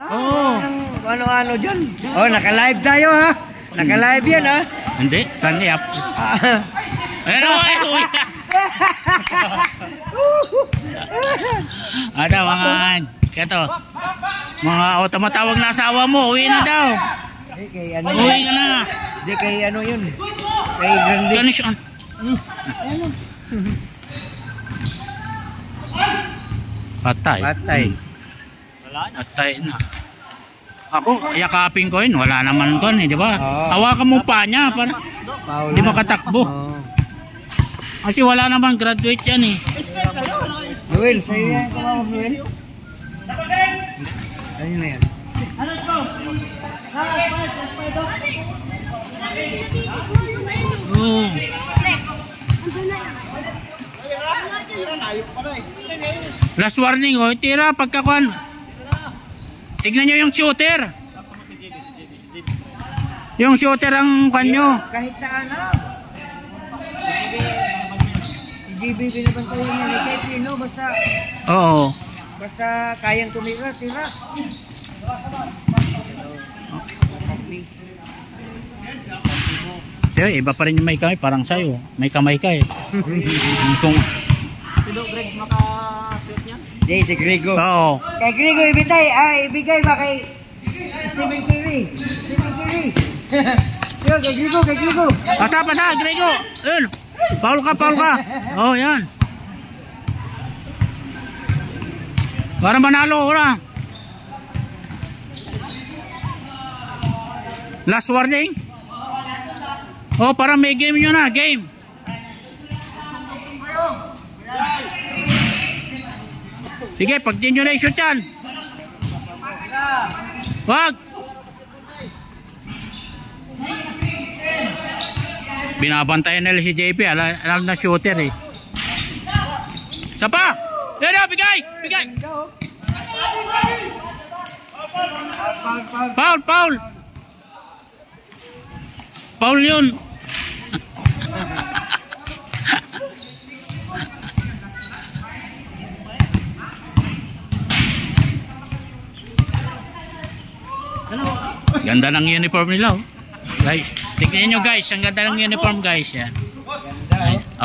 Oo. Ano-ano dyan. Oh, naka-live tayo ha. Naka-live yan ha. Hindi, kandi up. Ano, ada mga kato. Mga tumatawag na asawa mo, uwi na daw. Uwi ka na. Di kay ano yun. Kay Grande. Kanisyon. Patay. Patay. Patay na. Ako, yakapin ko yun. Wala naman ko, di ba? Hawakan mo pa niya para di makatakbo. Kasi wala naman, graduate yan eh. Noel, sa'yo yan. Kumawag Noel. Ano na yan? Oo. Last warning, oh. Tira, pagkakuan. Tignan nyo yung shooter. Yung shooter ang kanyo. Kahit saan na. GBB na bang tayo niya. Kahit sino, basta. Oo. Basta kayang tumira, tira. Pero iba pa rin yung may kamay, parang sa'yo. May kamay ka eh. Kung... Sino Greg maka-shoot niya? Di, si Grego. Oo. Kay Grego ibigay ba kay Stephen Curry? Stephen Curry. Yo, kay Grego. Pasa, Grego. Yun. Paul ka. Oh, yan. Para manalo ko lang. Last warning. Oh, para may game nyo na. Game. Sige, pag di nyo na i-shoot yan. Wag. Binabantayan nila si JP. Alam na shooter eh. Sapa. Yan, bigay. Paul yun. Ganda ng uniform nila, oh. Guys, tignan nyo guys, ang ganda ng uniform guys yan.